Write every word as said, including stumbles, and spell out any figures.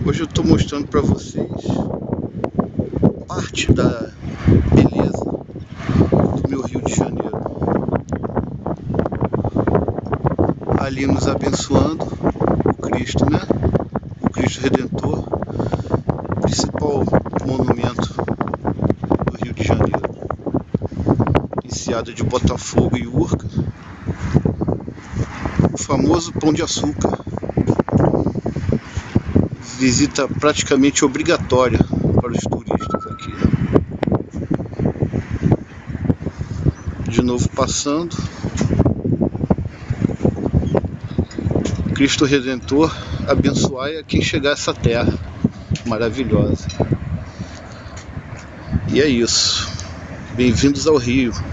Hoje eu estou mostrando para vocês parte da beleza do meu Rio de Janeiro. Ali nos abençoando, o Cristo, né? O Cristo Redentor, principal monumento do Rio de Janeiro. Enseada de Botafogo e Urca. O famoso Pão de Açúcar. Visita praticamente obrigatória para os turistas aqui. De novo passando. Cristo Redentor, abençoai a quem chegar a essa terra maravilhosa. E é isso. Bem-vindos ao Rio.